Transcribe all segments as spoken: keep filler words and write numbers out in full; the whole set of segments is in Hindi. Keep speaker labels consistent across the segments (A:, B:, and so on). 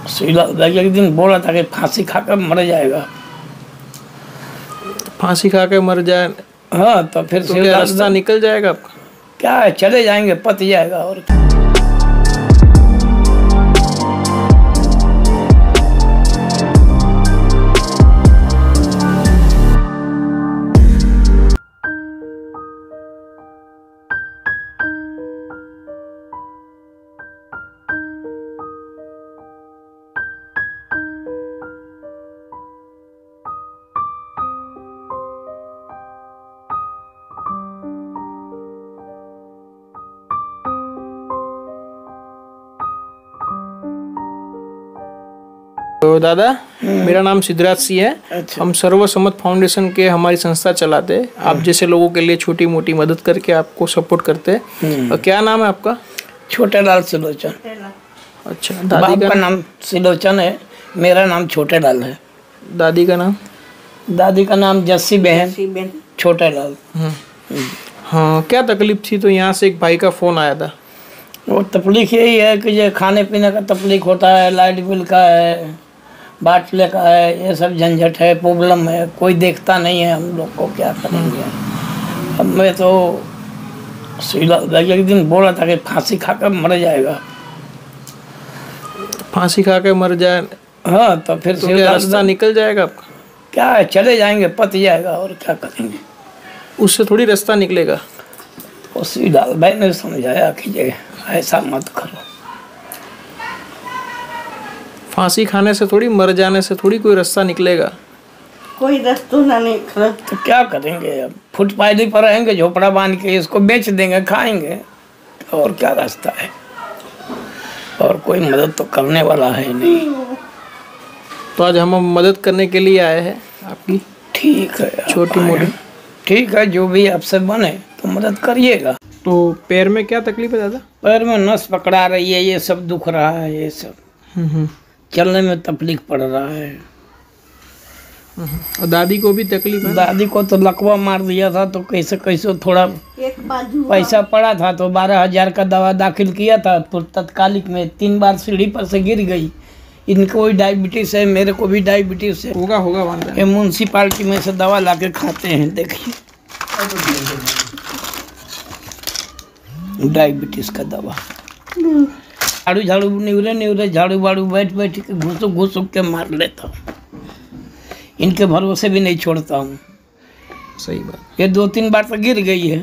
A: एक दिन बोला था कि फांसी खाकर मर जाएगा।
B: फांसी खा के मर जाए?
A: हाँ, तो फिर
B: तो क्या रास्ता निकल जाएगा आपका?
A: क्या है, चले जाएंगे, पत जाएगा। और
B: तो दादा, मेरा नाम सिद्धराज सिंह है। अच्छा। हम सर्वसम्मत फाउंडेशन के हमारी संस्था चलाते हैं, आप जैसे लोगों के लिए छोटी मोटी मदद करके आपको सपोर्ट करते हैं। क्या नाम है आपका?
A: छोटे लाल सिलोचन।
B: अच्छा, दादी का,
A: का नाम सिलोचन है, मेरा नाम छोटे लाल है।
B: दादी का नाम?
A: दादी का नाम जस्सी बहन छोटे लाल।
B: हाँ, क्या तकलीफ थी? तो यहाँ से एक भाई का फोन आया था।
A: वो तकलीफ यही है कि ये खाने पीने का तकलीफ होता है, लाइट बिल का है, बाटले का है, ये सब झंझट है, प्रॉब्लम है, कोई देखता नहीं है हम लोग को, क्या करेंगे। अब मैं तो एक दिन बोला था कि फांसी खाकर मर जाएगा।
B: फांसी खा के मर जाए?
A: हाँ, तो फिर
B: तो क्या रास्ता निकल जाएगा आपका?
A: क्या है, चले जाएंगे, पत जाएगा। और क्या करेंगे,
B: उससे थोड़ी रास्ता निकलेगा।
A: उसी लाल भाई ने समझाया कि ऐसा मत करो।
B: फांसी खाने से थोड़ी, मर जाने से थोड़ी कोई रास्ता निकलेगा।
C: कोई रास्ता ना निकले
A: तो क्या करेंगे, अब फुटपाथी पर रहेंगे, झोपड़ा बांध के इसको बेच देंगे, खाएंगे, और क्या रास्ता है। और कोई मदद तो करने वाला है नहीं।
B: तो आज हम मदद करने के लिए आए हैं आपकी।
A: ठीक है,
B: छोटी मोटी
A: ठीक है, जो भी आपसे बने तो मदद करिएगा।
B: तो पैर में क्या तकलीफ है दादा?
A: पैर में नस पकड़ा रही है, ये सब दुख रहा है, ये सब चलने में तकलीफ पड़ रहा है।
B: और दादी को भी तकलीफ है?
A: दादी को तो लकवा मार दिया था, तो कैसे कैसे थोड़ा
C: एक बाजू
A: पैसा पड़ा था, तो बारह हजार का दवा दाखिल किया था, तो तत्कालिक में तीन बार सीढ़ी पर से गिर गई। इनको भी डायबिटीज है, मेरे को भी डायबिटीज है।
B: होगा होगा
A: ये म्यूनसिपाल्टी में से दवा ला के खाते हैं, देखिए डायबिटीज का दवा। झाड़ू झाड़ू निवरे निवरे झाड़ू बाड़ू बैठ बैठ के घुसुक घुसुक के मार लेता हूँ। इनके भरोसे भी नहीं छोड़ता हूँ।
B: सही बात।
A: ये दो तीन बार तो गिर गई है।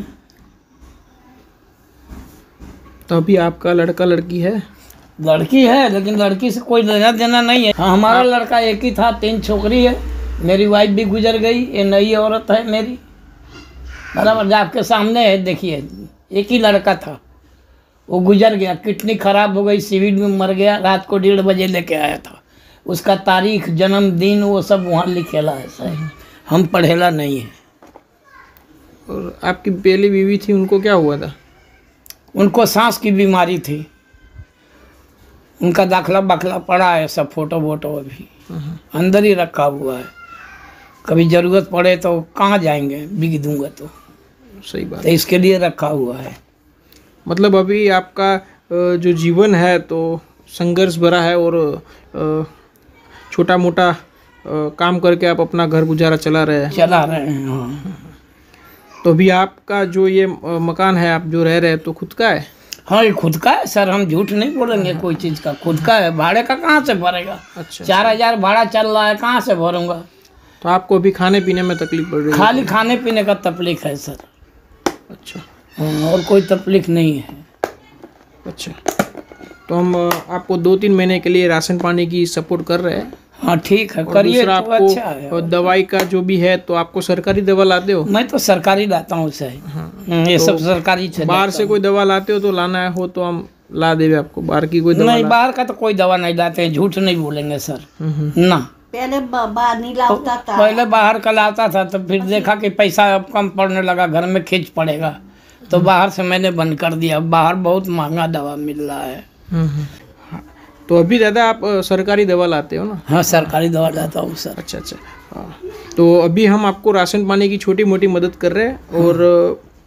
B: तो अभी आपका लड़का लड़की है?
A: लड़की है, लेकिन लड़की से कोई लेना देना नहीं है। हाँ, हमारा लड़का एक ही था, तीन छोकरी है। मेरी वाइफ भी गुजर गई, ये नई औरत है मेरी, बराबर आपके सामने है, देखिए। एक ही लड़का था, वो गुजर गया, किडनी खराब हो गई, सिविल में मर गया। रात को डेढ़ बजे लेके आया था, उसका तारीख, जन्मदिन, वो सब वहाँ लिखेला है सर, हम पढ़ेला नहीं है।
B: और आपकी पहली बीवी थी, उनको क्या हुआ था?
A: उनको सांस की बीमारी थी, उनका दाखला बाखला पड़ा है, सब फोटो वोटो अभी अंदर ही रखा हुआ है। कभी ज़रूरत पड़े तो कहाँ जाएंगे, बिक दूंगा तो।
B: सही बात।
A: तो इसके लिए रखा हुआ है।
B: मतलब अभी आपका जो जीवन है तो संघर्ष भरा है, और छोटा मोटा काम करके आप अपना घर गुजारा चला रहे हैं?
A: चला रहे हैं, हाँ।
B: तो अभी आपका जो ये मकान है, आप जो रह रहे हैं, तो खुद का है?
A: हाँ, ये खुद का है सर, हम झूठ नहीं बोलेंगे कोई चीज़ का। खुद का है, भाड़े का कहाँ से भरेगा? अच्छा। चार हजार भाड़ा चल रहा है, कहाँ से भरूंगा?
B: तो आपको अभी खाने पीने में तकलीफ पड़ रही है?
A: खाली खाने पीने का तकलीफ है सर।
B: अच्छा।
A: और कोई तकलीफ नहीं है।
B: अच्छा, तो हम आपको दो तीन महीने के लिए राशन पानी की सपोर्ट कर रहे हैं।
A: हाँ ठीक है, करिए तो अच्छा है।
B: और दवाई का जो भी है, तो आपको सरकारी दवा लाते हो?
A: मैं तो सरकारी लाता हूँ सर। हाँ। ये तो सब सरकारी।
B: बाहर से कोई दवा लाते हो तो लाना हो तो हम ला देवे आपको। बाहर की कोई दवा
A: नहीं, बाहर का तो कोई दवा नहीं लाते हैं, झूठ नहीं बोलेंगे सर ना।
C: पहले बाहर नहीं लाता था,
A: पहले बाहर का लाता था, तो फिर देखा कि पैसा अब कम पड़ने लगा, घर में खींच पड़ेगा, तो बाहर से मैंने बंद कर दिया। बाहर बहुत महंगा दवा मिल रहा है।
B: तो अभी दादा आप सरकारी दवा लाते हो ना?
A: हाँ, सरकारी दवा लाता हूँ सर।
B: अच्छा अच्छा। हाँ, तो अभी हम आपको राशन पानी की छोटी मोटी मदद कर रहे हैं, और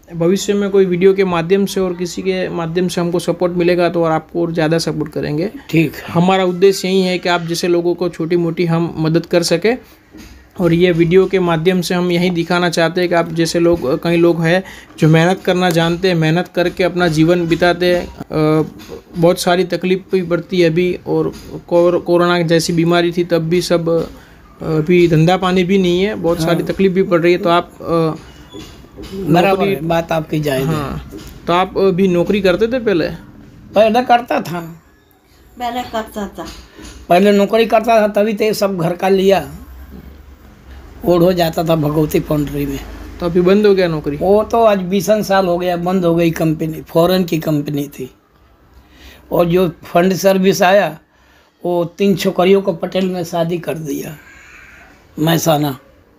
B: भविष्य में कोई वीडियो के माध्यम से और किसी के माध्यम से हमको सपोर्ट मिलेगा तो और आपको और ज़्यादा सपोर्ट करेंगे।
A: ठीक है।
B: हमारा उद्देश्य यही है कि आप जैसे लोगों को छोटी मोटी हम मदद कर सके, और ये वीडियो के माध्यम से हम यही दिखाना चाहते हैं कि आप जैसे लोग, कई लोग हैं जो मेहनत करना जानते हैं, मेहनत करके अपना जीवन बिताते हैं। बहुत सारी तकलीफ भी बढ़ती है अभी, और कोरोना जैसी बीमारी थी तब भी सब, अभी धंधा पानी भी नहीं है, बहुत सारी तकलीफ भी पड़ रही है। तो आप
A: बराबर है, बात आपकी जायज़ है।
B: हाँ, तो आप भी नौकरी करते थे पहले?
A: पहले करता था,
C: पहले करता था
A: पहले नौकरी करता था, तभी तो ये सब घर का लिया ओढ़ हो जाता था भगवती फाउंड्री में।
B: तो अभी बंद हो गया नौकरी?
A: वो तो आज बीसन साल हो गया, बंद हो गई कंपनी, फॉरेन की कंपनी थी। और जो फंड सर्विस आया वो तीन छोकरियों को पटेल में शादी कर दिया, महसाना।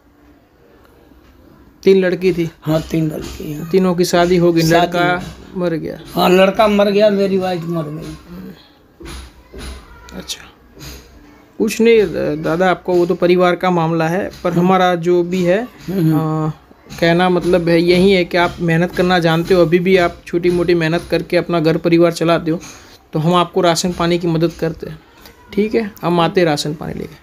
B: तीन लड़की थी?
A: हाँ, तीन लड़की हैं।
B: तीनों की शादी हो गई,
A: शादी
B: लड़का मर गया?
A: हाँ, लड़का मर गया, मेरी वाइफ मर गई।
B: अच्छा, कुछ नहीं दादा, आपको वो तो परिवार का मामला है, पर हमारा जो भी है आ, कहना मतलब है यही है कि आप मेहनत करना जानते हो, अभी भी आप छोटी मोटी मेहनत करके अपना घर परिवार चलाते हो, तो हम आपको राशन पानी की मदद करते हैं। ठीक है, हम आते राशन पानी लेके।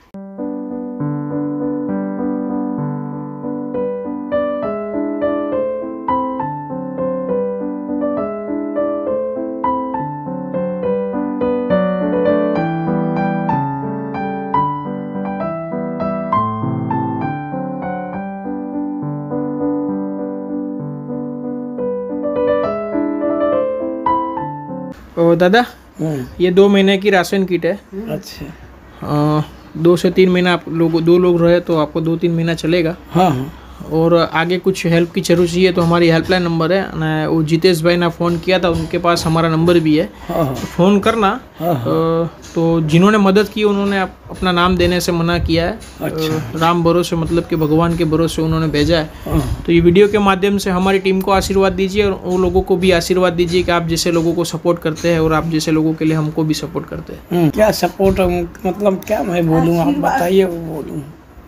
B: ओ दादा, ये दो महीने की राशन किट है।
A: अच्छा।
B: आ, दो से तीन महीना आप लोग, दो लोग रहे तो आपको दो तीन महीना चलेगा।
A: हाँ हाँ।
B: और आगे कुछ हेल्प की जरूरत चाहिए तो हमारी हेल्पलाइन नंबर है ना, वो जितेश भाई ने फ़ोन किया था, उनके पास हमारा नंबर भी है।
A: हाँ हाँ।
B: तो फ़ोन करना।
A: हाँ हाँ।
B: आ, तो जिन्होंने मदद की उन्होंने आप, अपना नाम देने से मना किया है।
A: अच्छा।
B: आ, राम भरोसे, मतलब कि भगवान के भरोसे उन्होंने भेजा है।
A: हाँ।
B: तो ये वीडियो के माध्यम से हमारी टीम को आशीर्वाद दीजिए, और वो लोगों को भी आशीर्वाद दीजिए कि आप जैसे लोगों को सपोर्ट करते हैं और आप जैसे लोगों के लिए हमको भी सपोर्ट करते हैं।
A: क्या सपोर्ट, मतलब क्या मैं बोलूँ, आप बताइए वो बोलूँ।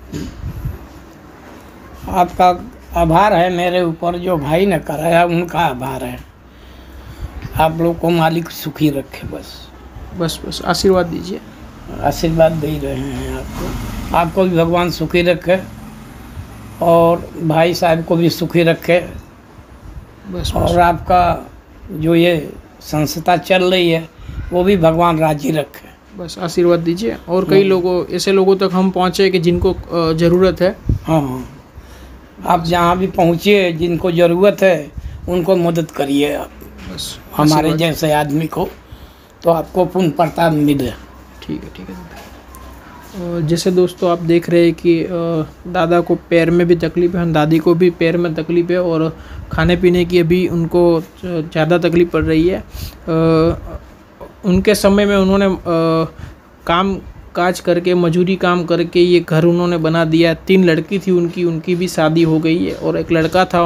A: आपका आभार है मेरे ऊपर, जो भाई ने कराया उनका आभार है। आप लोग को मालिक सुखी रखे, बस
B: बस बस आशीर्वाद दीजिए।
A: आशीर्वाद दे रहे हैं आपको। आपको भी भगवान सुखी रखे, और भाई साहब को भी सुखी रखे।
B: बस, बस।
A: और आपका जो ये संस्था चल रही है वो भी भगवान राजी रखे,
B: बस आशीर्वाद दीजिए। और कई लोगों, ऐसे लोगों तक हम पहुँचे कि जिनको ज़रूरत है।
A: हाँ हाँ, आप जहाँ भी पहुँचिए, जिनको ज़रूरत है उनको मदद करिए आप,
B: बस
A: हमारे जैसे आदमी को, तो आपको पुण्य प्रताप मिले।
B: ठीक है, ठीक है। और जैसे दोस्तों आप देख रहे हैं कि दादा को पैर में भी तकलीफ है, दादी को भी पैर में तकलीफ है, और खाने पीने की अभी उनको ज़्यादा तकलीफ पड़ रही है। उनके समय में उन्होंने काम काज करके, मजूरी काम करके ये घर उन्होंने बना दिया। तीन लड़की थी उनकी, उनकी भी शादी हो गई है, और एक लड़का था,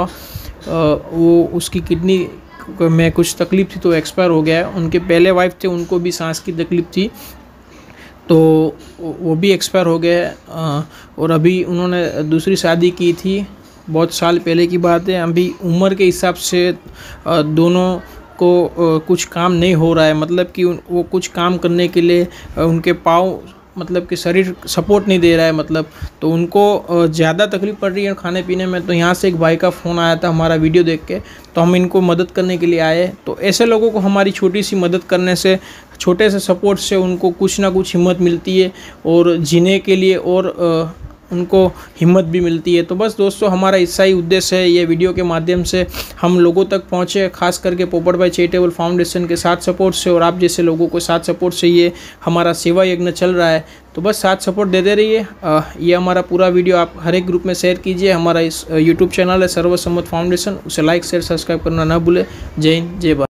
B: वो उसकी किडनी में कुछ तकलीफ थी तो एक्सपायर हो गया है। उनके पहले वाइफ थे, उनको भी सांस की तकलीफ थी तो वो भी एक्सपायर हो गए। और अभी उन्होंने दूसरी शादी की थी, बहुत साल पहले की बात है। अभी उम्र के हिसाब से दोनों को कुछ काम नहीं हो रहा है, मतलब कि वो कुछ काम करने के लिए उनके पाँव, मतलब कि शरीर सपोर्ट नहीं दे रहा है, मतलब तो उनको ज़्यादा तकलीफ पड़ रही है खाने पीने में। तो यहाँ से एक भाई का फ़ोन आया था हमारा वीडियो देख के, तो हम इनको मदद करने के लिए आए। तो ऐसे लोगों को हमारी छोटी सी मदद करने से, छोटे से सपोर्ट से उनको कुछ ना कुछ हिम्मत मिलती है, और जीने के लिए और उनको हिम्मत भी मिलती है। तो बस दोस्तों, हमारा इसका ही उद्देश्य है, ये वीडियो के माध्यम से हम लोगों तक पहुँचे, खास करके पोपट भाई चैरिटेबल फाउंडेशन के साथ सपोर्ट से, और आप जैसे लोगों को साथ सपोर्ट से ये हमारा सेवा यज्ञ चल रहा है। तो बस साथ सपोर्ट देते रहिए। ये हमारा पूरा वीडियो आप हर एक ग्रुप में शेयर कीजिए। हमारा इस यूट्यूब चैनल है सर्वसम्मत फाउंडेशन, उसे लाइक शेयर सब्सक्राइब करना ना भूले। जय हिंद, जय भारत।